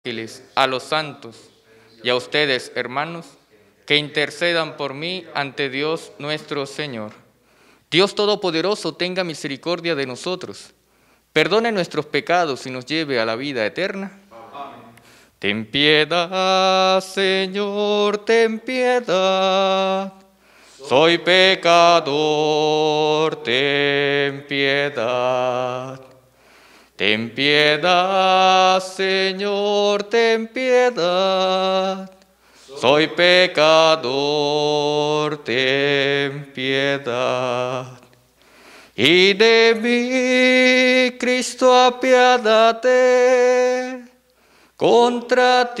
ángeles, a los santos y a ustedes, hermanos, que intercedan por mí ante Dios nuestro Señor. Dios Todopoderoso tenga misericordia de nosotros, perdone nuestros pecados y nos lleve a la vida eterna. Amén. Ten piedad, Señor, ten piedad. Soy pecador, ten piedad. Ten piedad, Señor, ten piedad. Soy pecador, ten piedad. Y de mí, Cristo, apiádate. Contra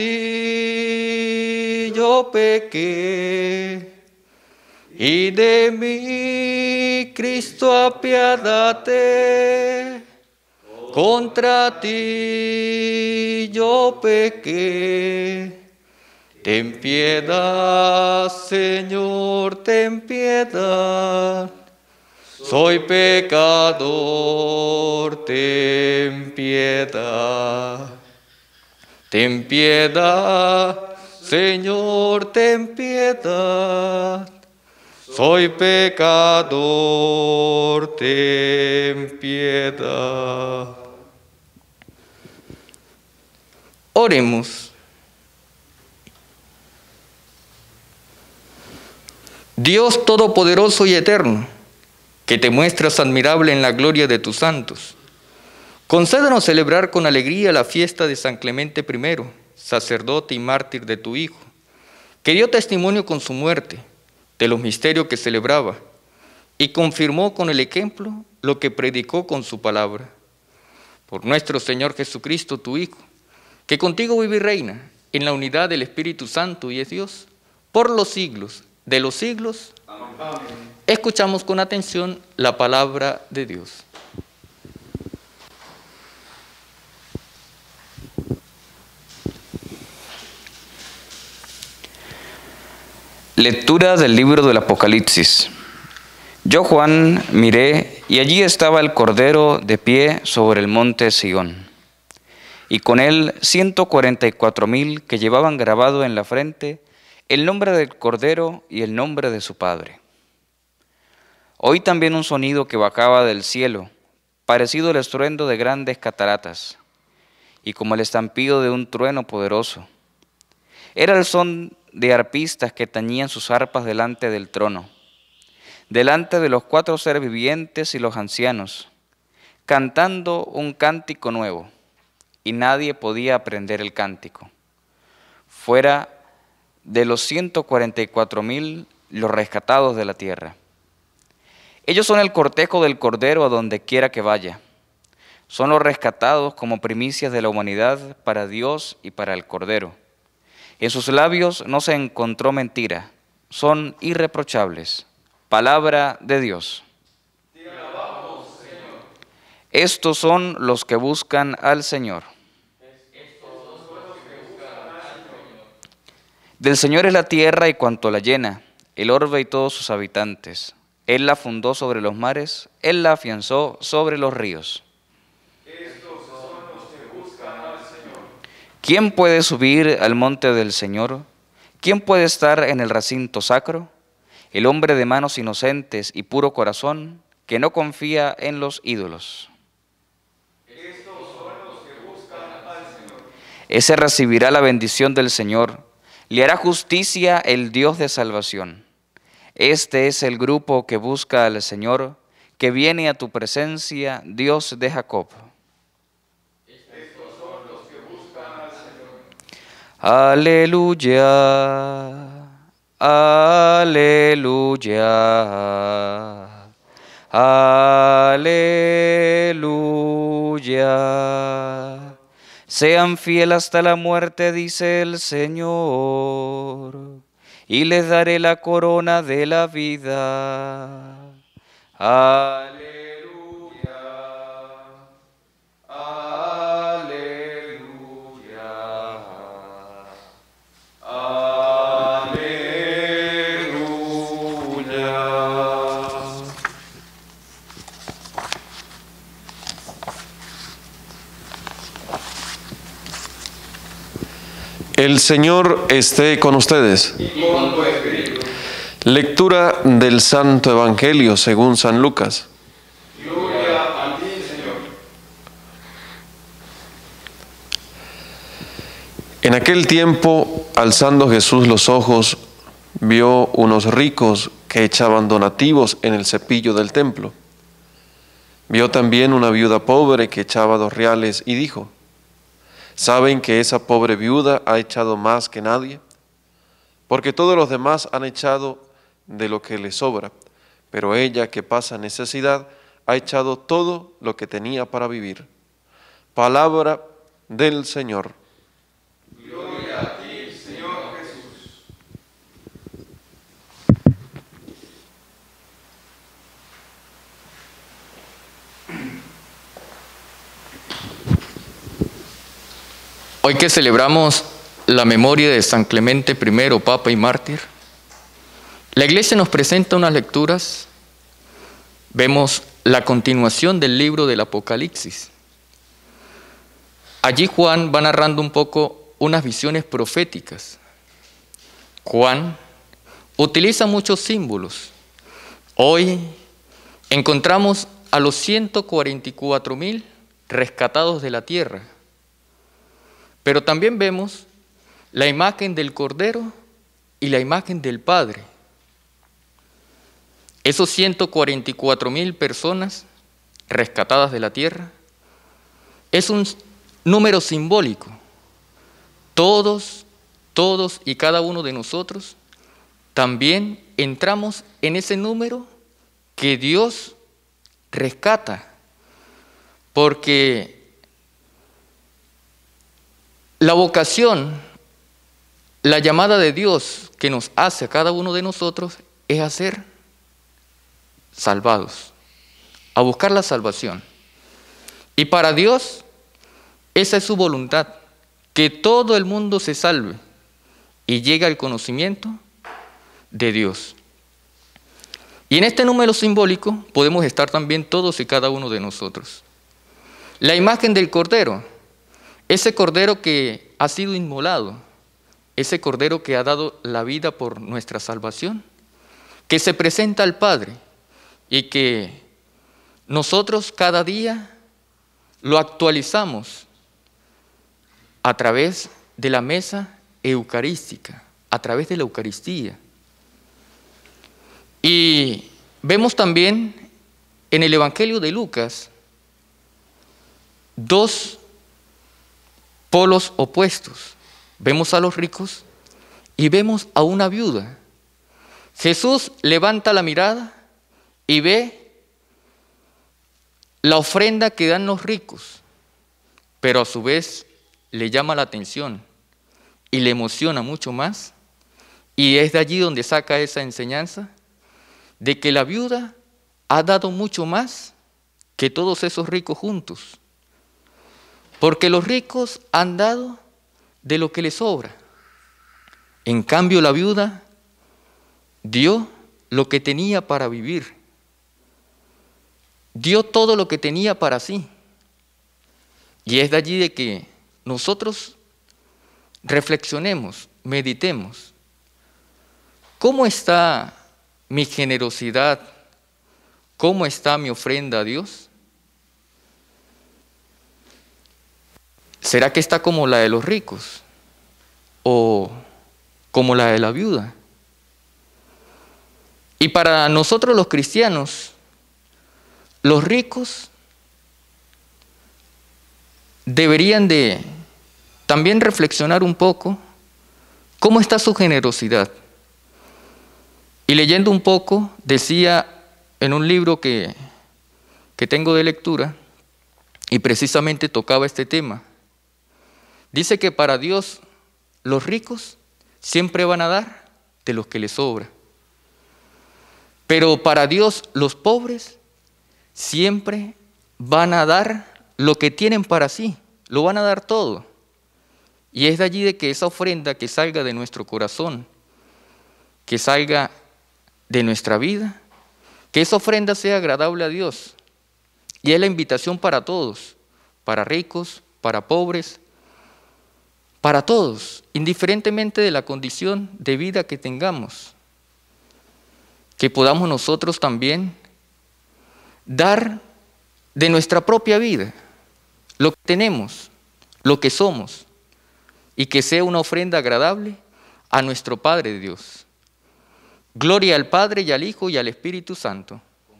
ti yo pequé. Y de mí, Cristo, apiádate. Contra ti yo pequé. Ten piedad, Señor, ten piedad. Soy pecador, ten piedad. Ten piedad, Señor, ten piedad. Soy pecador, ten piedad. Oremos. Dios Todopoderoso y Eterno, que te muestras admirable en la gloria de tus santos, concédenos celebrar con alegría la fiesta de San Clemente I, sacerdote y mártir de tu Hijo, que dio testimonio con su muerte de los misterios que celebraba y confirmó con el ejemplo lo que predicó con su palabra. Por nuestro Señor Jesucristo, tu Hijo, que contigo vive y reina en la unidad del Espíritu Santo y es Dios, por los siglos de los siglos. Amén. Escuchamos con atención la palabra de Dios. Lectura del libro del Apocalipsis. Yo, Juan, miré, y allí estaba el Cordero de pie sobre el monte Sión, y con él 144,000 que llevaban grabado en la frente el nombre del Cordero y el nombre de su Padre. Oí también un sonido que bajaba del cielo, parecido al estruendo de grandes cataratas, y como el estampido de un trueno poderoso. Era el son de arpistas que tañían sus arpas delante del trono, delante de los 4 seres vivientes y los ancianos, cantando un cántico nuevo, y nadie podía aprender el cántico, fuera de los 144,000 los rescatados de la tierra. Ellos son el cortejo del Cordero a donde quiera que vaya. Son los rescatados como primicias de la humanidad para Dios y para el Cordero. En sus labios no se encontró mentira, son irreprochables. Palabra de Dios. Te alabamos, Señor. Estos son los que buscan al Señor. Del Señor es la tierra y cuanto la llena, el orbe y todos sus habitantes. Él la fundó sobre los mares, Él la afianzó sobre los ríos. Estos son los que buscan al Señor. ¿Quién puede subir al monte del Señor? ¿Quién puede estar en el recinto sacro? El hombre de manos inocentes y puro corazón, que no confía en los ídolos. Estos son los que buscan al Señor. Ese recibirá la bendición del Señor, le hará justicia el Dios de salvación. Este es el grupo que busca al Señor, que viene a tu presencia, Dios de Jacob. Estos son los que buscan al Señor. Aleluya, aleluya, aleluya. Sean fieles hasta la muerte, dice el Señor, y les daré la corona de la vida. Aleluya, aleluya, aleluya. El Señor esté con ustedes. Y con tu espíritu. Lectura del Santo Evangelio según San Lucas. Gloria a ti, Señor. En aquel tiempo, alzando Jesús los ojos, vio unos ricos que echaban donativos en el cepillo del templo. Vio también una viuda pobre que echaba 2 reales y dijo: ¿saben que esa pobre viuda ha echado más que nadie? Porque todos los demás han echado de lo que les sobra, pero ella, que pasa necesidad, ha echado todo lo que tenía para vivir. Palabra del Señor. Gloria a ti, Señor Jesús. Hoy que celebramos la memoria de San Clemente I, Papa y Mártir, la Iglesia nos presenta unas lecturas. Vemos la continuación del libro del Apocalipsis. Allí Juan va narrando un poco unas visiones proféticas. Juan utiliza muchos símbolos. Hoy encontramos a los 144,000 rescatados de la tierra. Pero también vemos la imagen del Cordero y la imagen del Padre. Esos 144,000 personas rescatadas de la tierra es un número simbólico. Todos y cada uno de nosotros también entramos en ese número que Dios rescata, porque la vocación, la llamada de Dios que nos hace a cada uno de nosotros es a ser salvados, a buscar la salvación. Y para Dios, esa es su voluntad, que todo el mundo se salve y llegue al conocimiento de Dios. Y en este número simbólico podemos estar también todos y cada uno de nosotros. La imagen del Cordero, ese Cordero que ha sido inmolado, ese Cordero que ha dado la vida por nuestra salvación, que se presenta al Padre y que nosotros cada día lo actualizamos a través de la mesa eucarística, a través de la Eucaristía. Y vemos también en el Evangelio de Lucas 2 polos opuestos. Vemos a los ricos y vemos a una viuda. Jesús levanta la mirada y ve la ofrenda que dan los ricos, pero a su vez le llama la atención y le emociona mucho más. Y es de allí donde saca esa enseñanza de que la viuda ha dado mucho más que todos esos ricos juntos. Porque los ricos han dado de lo que les sobra. En cambio, la viuda dio lo que tenía para vivir. Dio todo lo que tenía para sí. Y es de allí de que nosotros reflexionemos, meditemos. ¿Cómo está mi generosidad? ¿Cómo está mi ofrenda a Dios? ¿Será que está como la de los ricos o como la de la viuda? Y para nosotros los cristianos, los ricos deberían de también reflexionar un poco cómo está su generosidad. Y leyendo un poco, decía en un libro que tengo de lectura, y precisamente tocaba este tema. Dice que para Dios los ricos siempre van a dar de lo que les sobra. Pero para Dios los pobres siempre van a dar lo que tienen para sí, lo van a dar todo. Y es de allí de que esa ofrenda que salga de nuestro corazón, que salga de nuestra vida, que esa ofrenda sea agradable a Dios. Y es la invitación para todos, para ricos, para pobres, para todos, indiferentemente de la condición de vida que tengamos. Que podamos nosotros también dar de nuestra propia vida lo que tenemos, lo que somos, y que sea una ofrenda agradable a nuestro Padre Dios. Gloria al Padre y al Hijo y al Espíritu Santo.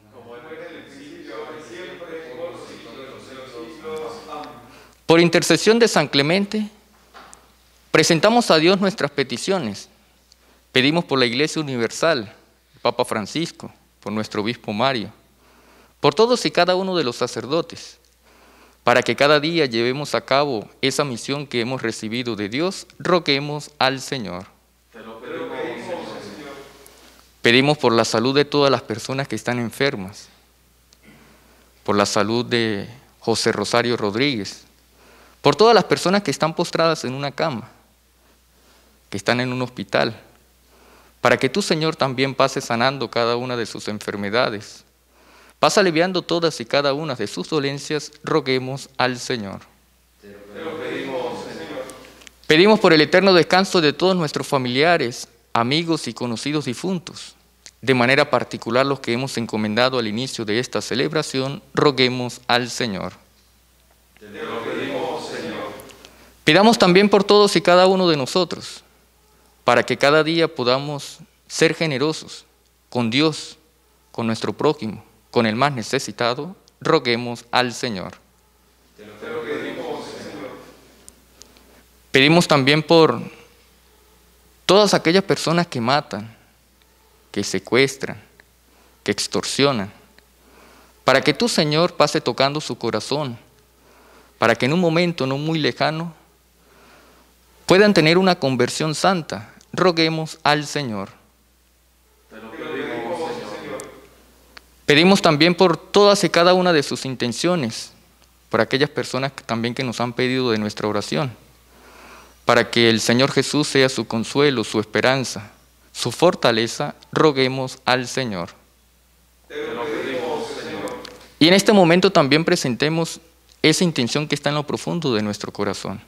Por intercesión de San Clemente, presentamos a Dios nuestras peticiones. Pedimos por la Iglesia Universal, el Papa Francisco, por nuestro Obispo Mario, por todos y cada uno de los sacerdotes, para que cada día llevemos a cabo esa misión que hemos recibido de Dios. Roguemos al Señor. Te lo pedimos, Señor. Pedimos por la salud de todas las personas que están enfermas, por la salud de José Rosario Rodríguez, por todas las personas que están postradas en una cama, que están en un hospital, para que tú, Señor, también pases sanando cada una de sus enfermedades. Pasa aliviando todas y cada una de sus dolencias. Roguemos al Señor. Te lo pedimos, Señor. Pedimos por el eterno descanso de todos nuestros familiares, amigos y conocidos difuntos, de manera particular los que hemos encomendado al inicio de esta celebración. Roguemos al Señor. Te lo pedimos, Señor. Pidamos también por todos y cada uno de nosotros, para que cada día podamos ser generosos con Dios, con nuestro prójimo, con el más necesitado. Roguemos al Señor. Te lo pedimos, Señor. Pedimos también por todas aquellas personas que matan, que secuestran, que extorsionan, para que tú, Señor, pase tocando su corazón, para que en un momento no muy lejano puedan tener una conversión santa. Roguemos al Señor. Te lo pedimos, Señor. Pedimos también por todas y cada una de sus intenciones, por aquellas personas también que nos han pedido de nuestra oración, para que el Señor Jesús sea su consuelo, su esperanza, su fortaleza. Roguemos al Señor. Te lo pedimos, Señor. Y en este momento también presentemos esa intención que está en lo profundo de nuestro corazón.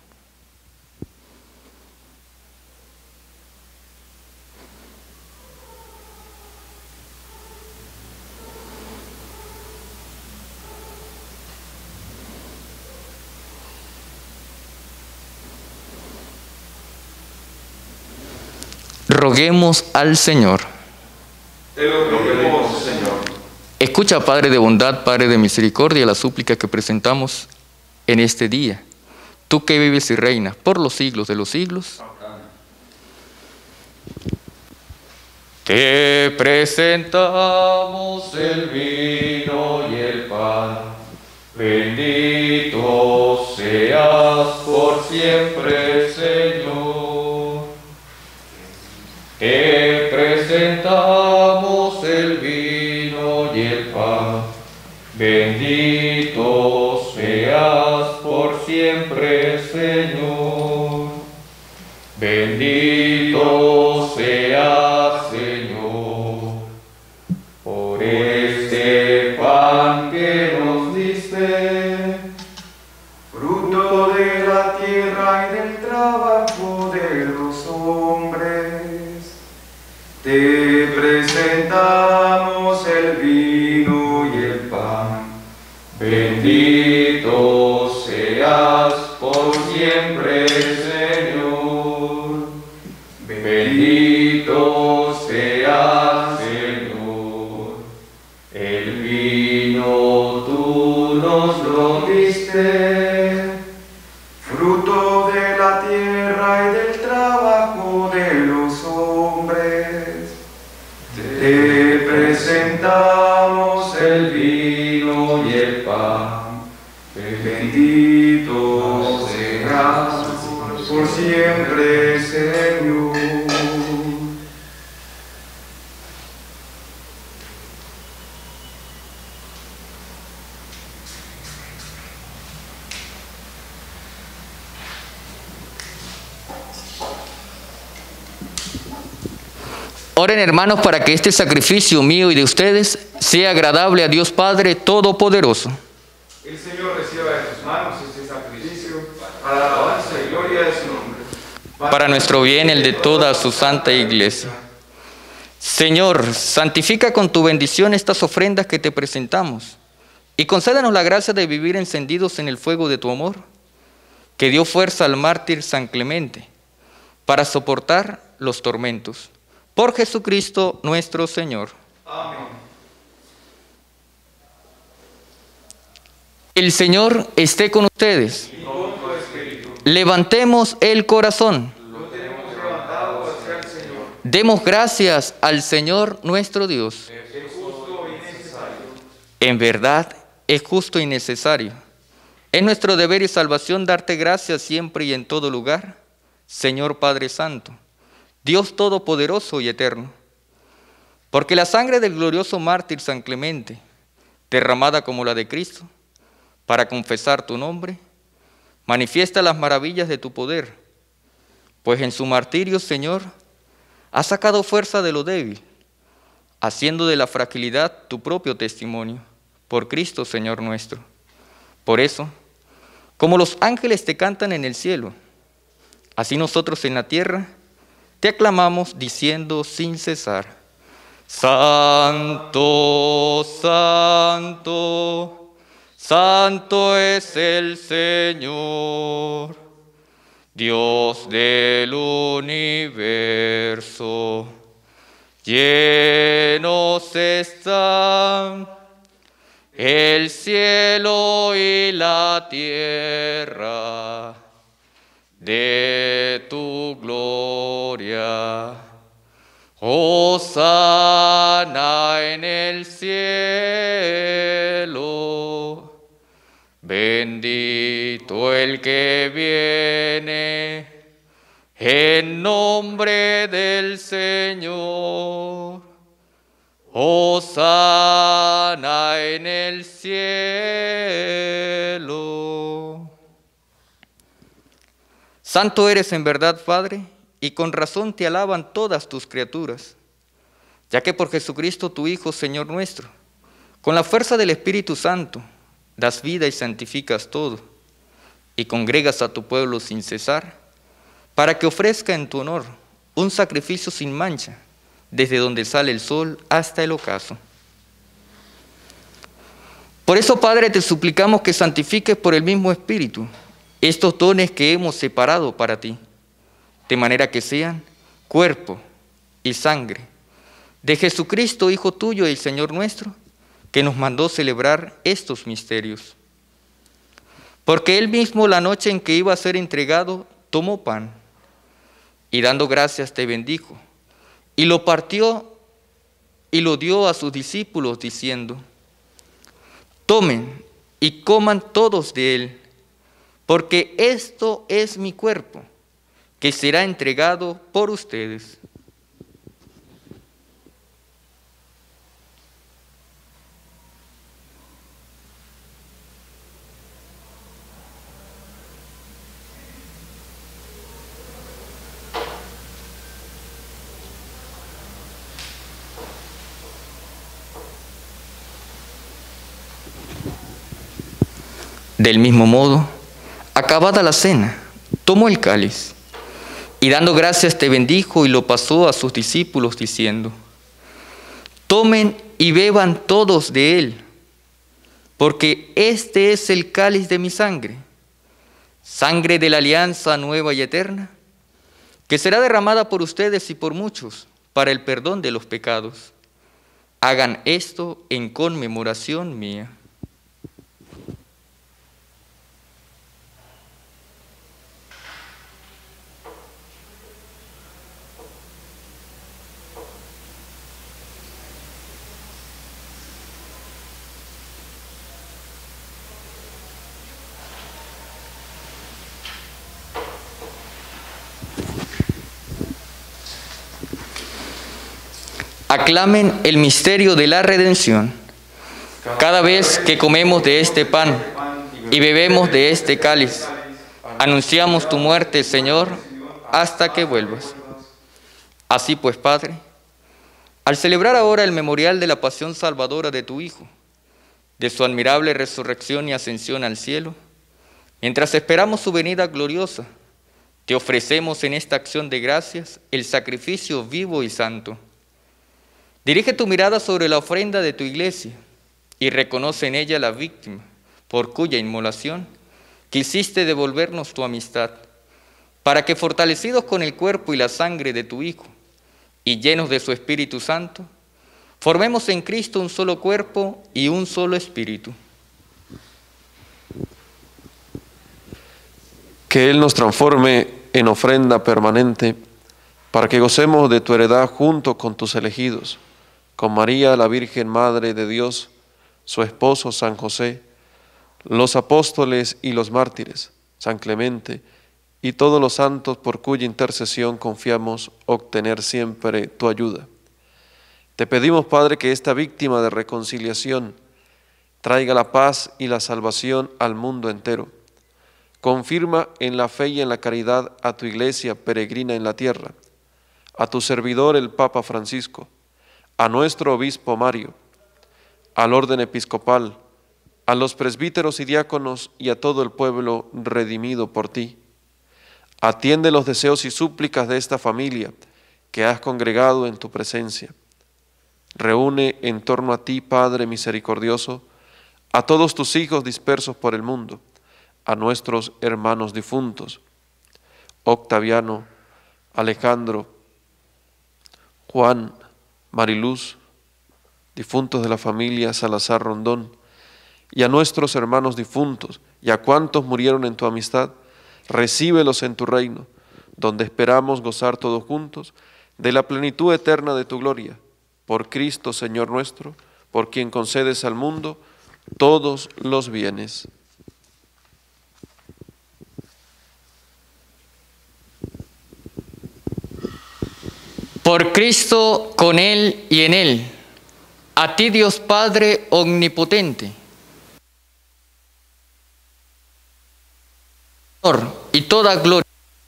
Roguemos al Señor. Te lo pedimos, Señor. Escucha, Padre de bondad, Padre de misericordia, la súplica que presentamos en este día. Tú que vives y reinas por los siglos de los siglos. Te presentamos el vino y el pan. Bendito seas por siempre, Señor. Te presentamos el vino y el pan. Bendito seas por siempre, Señor. Bendito seas, Señor, por este pan que nos diste, fruto de la tierra y del trabajo de los hombres. Te presentamos el vino y el pan. Bendito seas por siempre, Señor. Bendito seas, Señor. El vino tú nos lo diste, Fruto de la tierra y del trabajo de los hombres. Te presentamos el vino y el pan. Bendito seas por siempre, Señor. Oren, hermanos, para que este sacrificio mío y de ustedes sea agradable a Dios Padre Todopoderoso. El Señor reciba de tus manos este sacrificio para la alabanza y gloria de su nombre. para nuestro bien el de toda su santa iglesia. Señor, santifica con tu bendición estas ofrendas que te presentamos y concédenos la gracia de vivir encendidos en el fuego de tu amor, que dio fuerza al mártir San Clemente para soportar los tormentos. Por Jesucristo nuestro Señor. Amén. El Señor esté con ustedes. Y con tu espíritu. Levantemos el corazón. Lo tenemos levantado hacia el Señor. Demos gracias al Señor nuestro Dios. Es justo y necesario. En verdad, es justo y necesario. Es nuestro deber y salvación darte gracias siempre y en todo lugar, Señor Padre Santo, Dios Todopoderoso y Eterno. Porque la sangre del glorioso mártir San Clemente, derramada como la de Cristo, para confesar tu nombre, manifiesta las maravillas de tu poder, pues en su martirio, Señor, has sacado fuerza de lo débil, haciendo de la fragilidad tu propio testimonio, por Cristo, Señor nuestro. Por eso, como los ángeles te cantan en el cielo, así nosotros en la tierra te aclamamos diciendo sin cesar: Santo, santo, santo es el Señor, Dios del universo. Llenos están el cielo y la tierra de tu gloria. Hosana en el cielo. Bendito el que viene en nombre del Señor. Hosana en el cielo. Santo eres en verdad, Padre, y con razón te alaban todas tus criaturas, ya que por Jesucristo tu Hijo, Señor nuestro, con la fuerza del Espíritu Santo, das vida y santificas todo, y congregas a tu pueblo sin cesar, para que ofrezca en tu honor un sacrificio sin mancha, desde donde sale el sol hasta el ocaso. Por eso, Padre, te suplicamos que santifiques por el mismo Espíritu estos dones que hemos separado para ti, de manera que sean cuerpo y sangre de Jesucristo, Hijo tuyo y Señor nuestro, que nos mandó celebrar estos misterios. Porque Él mismo, la noche en que iba a ser entregado, tomó pan y dando gracias te bendijo, y lo partió y lo dio a sus discípulos diciendo: tomen y coman todos de él, porque esto es mi cuerpo, que será entregado por ustedes. Del mismo modo, acabada la cena, tomó el cáliz y dando gracias te bendijo y lo pasó a sus discípulos diciendo: tomen y beban todos de él, porque este es el cáliz de mi sangre, sangre de la alianza nueva y eterna, que será derramada por ustedes y por muchos para el perdón de los pecados. Hagan esto en conmemoración mía. Aclamen el misterio de la redención. Cada vez que comemos de este pan y bebemos de este cáliz, anunciamos tu muerte, Señor, hasta que vuelvas. Así pues, Padre, al celebrar ahora el memorial de la pasión salvadora de tu Hijo, de su admirable resurrección y ascensión al cielo, mientras esperamos su venida gloriosa, Te ofrecemos en esta acción de gracias el sacrificio vivo y santo. Dirige tu mirada sobre la ofrenda de tu iglesia y reconoce en ella la víctima por cuya inmolación quisiste devolvernos tu amistad, para que fortalecidos con el cuerpo y la sangre de tu Hijo y llenos de su Espíritu Santo, formemos en Cristo un solo cuerpo y un solo espíritu. Que Él nos transforme en ofrenda permanente para que gocemos de tu heredad junto con tus elegidos, con María, la Virgen Madre de Dios, su esposo San José, los apóstoles y los mártires, San Clemente y todos los santos por cuya intercesión confiamos obtener siempre tu ayuda. Te pedimos, Padre, que esta víctima de reconciliación traiga la paz y la salvación al mundo entero. Confirma en la fe y en la caridad a tu iglesia peregrina en la tierra, a tu servidor el Papa Francisco, a nuestro obispo Mario, al orden episcopal, a los presbíteros y diáconos y a todo el pueblo redimido por ti. Atiende los deseos y súplicas de esta familia que has congregado en tu presencia. Reúne en torno a ti, Padre misericordioso, a todos tus hijos dispersos por el mundo, a nuestros hermanos difuntos, Octaviano, Alejandro, Juan, Mariluz, difuntos de la familia Salazar Rondón, y a nuestros hermanos difuntos, y a cuantos murieron en tu amistad, recíbelos en tu reino, donde esperamos gozar todos juntos de la plenitud eterna de tu gloria, por Cristo Señor nuestro, por quien concedes al mundo todos los bienes. Por Cristo, con Él y en Él, a ti Dios Padre omnipotente, honor y toda gloria.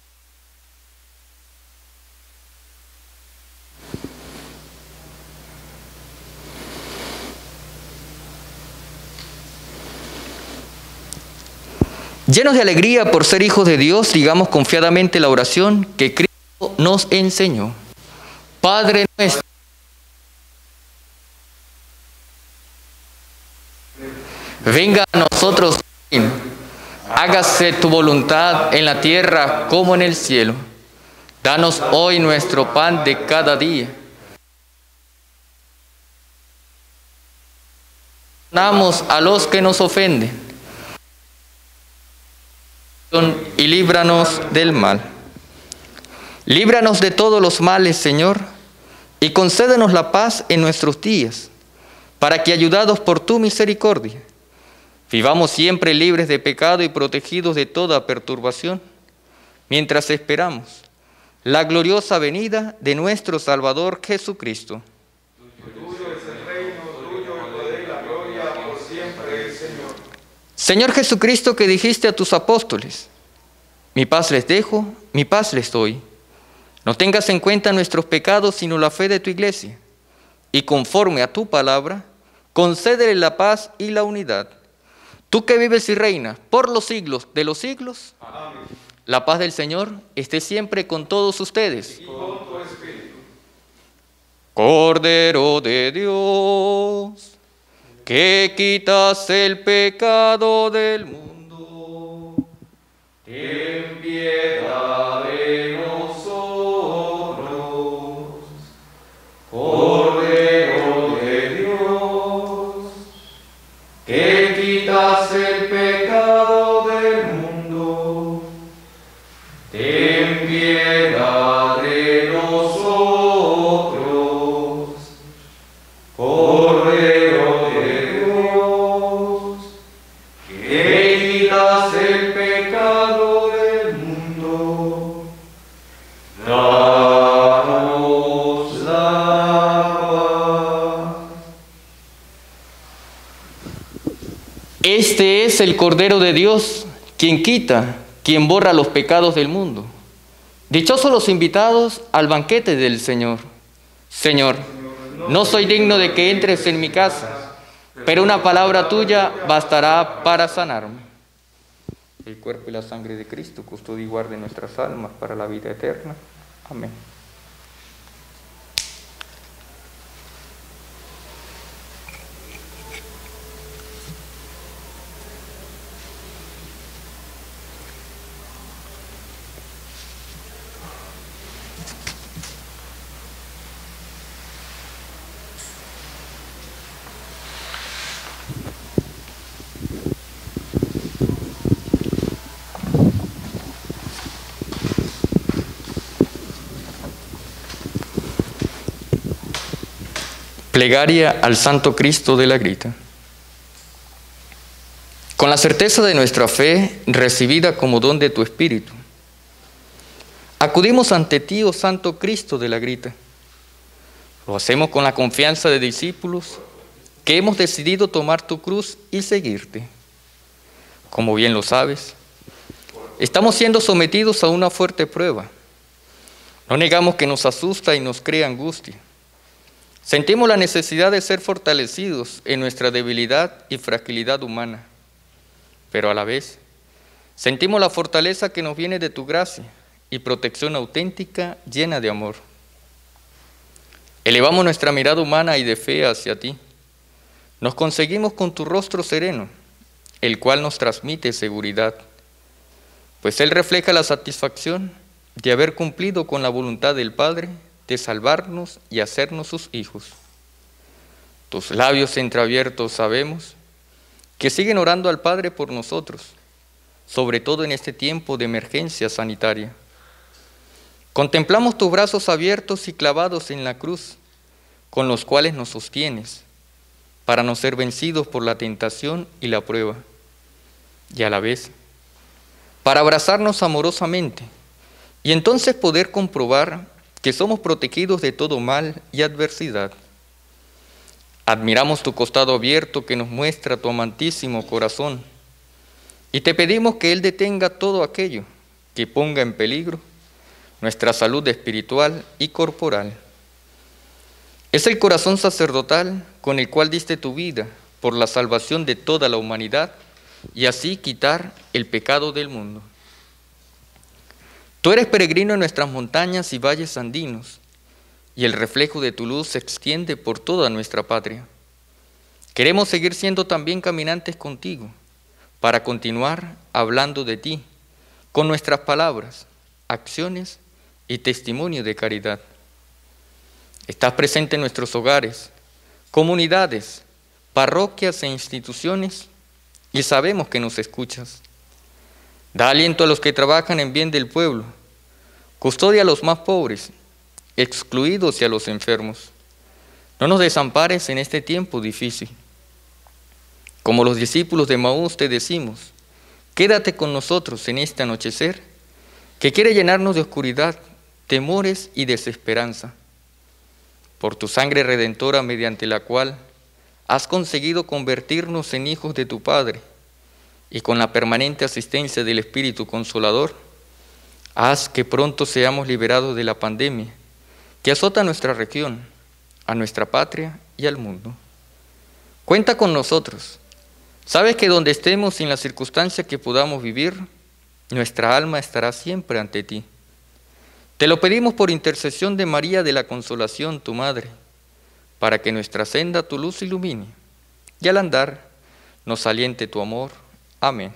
Llenos de alegría por ser hijos de Dios, digamos confiadamente la oración que Cristo nos enseñó. Padre nuestro, venga a nosotros, hágase tu voluntad en la tierra como en el cielo. Danos hoy nuestro pan de cada día. Perdonamos a los que nos ofenden y líbranos del mal. Líbranos de todos los males, Señor, y concédenos la paz en nuestros días, para que, ayudados por tu misericordia, vivamos siempre libres de pecado y protegidos de toda perturbación, mientras esperamos la gloriosa venida de nuestro Salvador Jesucristo. Tuyo es el reino, tuyo el poder y la gloria por siempre, Señor. Señor Jesucristo, que dijiste a tus apóstoles: mi paz les dejo, mi paz les doy. No tengas en cuenta nuestros pecados, sino la fe de tu iglesia. Y conforme a tu palabra, concédele la paz y la unidad. Tú que vives y reinas por los siglos de los siglos. Amén. La paz del Señor esté siempre con todos ustedes. Y con tu espíritu. Cordero de Dios, que quitas el pecado del mundo, ten piedad de nosotros. Cordero de Dios, que quitas el pecado del mundo, ten piedad de nosotros. Cordero de Dios, que quitas el pecado del mundo, danos la paz. Este es el Cordero de Dios, quien quita, quien borra los pecados del mundo. Dichosos los invitados al banquete del Señor. Señor, no soy digno de que entres en mi casa, pero una palabra tuya bastará para sanarme. el cuerpo y la sangre de Cristo custodia y guarde nuestras almas para la vida eterna. Amén. Plegaria al Santo Cristo de la Grita. Con la certeza de nuestra fe, recibida como don de tu Espíritu, acudimos ante ti, oh Santo Cristo de la Grita. Lo hacemos con la confianza de discípulos que hemos decidido tomar tu cruz y seguirte. Como bien lo sabes, estamos siendo sometidos a una fuerte prueba. No negamos que nos asusta y nos crea angustia. Sentimos la necesidad de ser fortalecidos en nuestra debilidad y fragilidad humana, pero a la vez sentimos la fortaleza que nos viene de tu gracia y protección auténtica llena de amor. Elevamos nuestra mirada humana y de fe hacia ti. Nos conseguimos con tu rostro sereno, el cual nos transmite seguridad, pues él refleja la satisfacción de haber cumplido con la voluntad del Padre de salvarnos y hacernos sus hijos. Tus labios entreabiertos sabemos que siguen orando al Padre por nosotros, sobre todo en este tiempo de emergencia sanitaria. Contemplamos tus brazos abiertos y clavados en la cruz, con los cuales nos sostienes, para no ser vencidos por la tentación y la prueba, y a la vez, para abrazarnos amorosamente, y entonces poder comprobar que somos protegidos de todo mal y adversidad. Admiramos tu costado abierto que nos muestra tu amantísimo corazón y te pedimos que Él detenga todo aquello que ponga en peligro nuestra salud espiritual y corporal. Es el corazón sacerdotal con el cual diste tu vida por la salvación de toda la humanidad y así quitar el pecado del mundo. Tú eres peregrino en nuestras montañas y valles andinos, y el reflejo de tu luz se extiende por toda nuestra patria. Queremos seguir siendo también caminantes contigo, para continuar hablando de ti, con nuestras palabras, acciones y testimonio de caridad. Estás presente en nuestros hogares, comunidades, parroquias e instituciones, y sabemos que nos escuchas. Da aliento a los que trabajan en bien del pueblo, custodia a los más pobres, excluidos y a los enfermos. No nos desampares en este tiempo difícil. Como los discípulos de Maús te decimos, quédate con nosotros en este anochecer que quiere llenarnos de oscuridad, temores y desesperanza. Por tu sangre redentora mediante la cual has conseguido convertirnos en hijos de tu Padre, y con la permanente asistencia del Espíritu Consolador, haz que pronto seamos liberados de la pandemia que azota a nuestra región, a nuestra patria y al mundo. Cuenta con nosotros. Sabes que donde estemos y en la circunstancia que podamos vivir, nuestra alma estará siempre ante ti. Te lo pedimos por intercesión de María de la Consolación, tu Madre, para que nuestra senda tu luz ilumine y al andar nos aliente tu amor. Amén.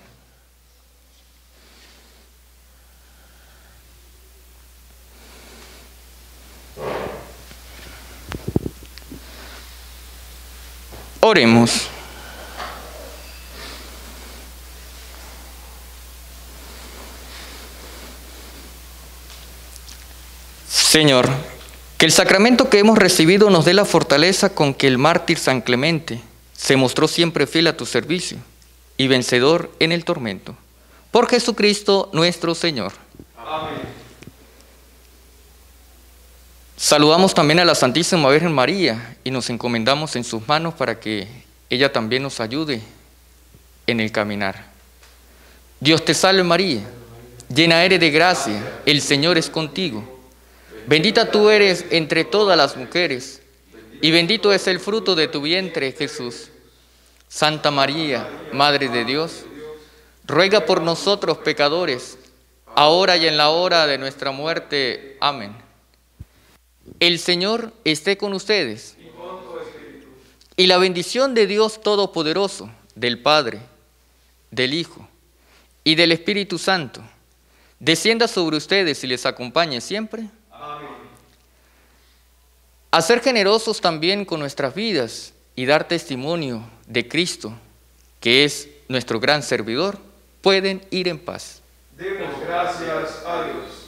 Oremos. Señor, que el sacramento que hemos recibido nos dé la fortaleza con que el mártir San Clemente se mostró siempre fiel a tu servicio y vencedor en el tormento. Por Jesucristo nuestro Señor. Amén. Saludamos también a la Santísima Virgen María y nos encomendamos en sus manos para que ella también nos ayude en el caminar. Dios te salve María, llena eres de gracia, el Señor es contigo. Bendita tú eres entre todas las mujeres y bendito es el fruto de tu vientre, Jesús. Santa María, Madre de Dios, ruega por nosotros pecadores, ahora y en la hora de nuestra muerte. Amén. El Señor esté con ustedes. Y la bendición de Dios Todopoderoso, del Padre, del Hijo y del Espíritu Santo, descienda sobre ustedes y les acompañe siempre. Amén. A ser generosos también con nuestras vidas y dar testimonio de Cristo, que es nuestro gran servidor, pueden ir en paz. Demos gracias a Dios.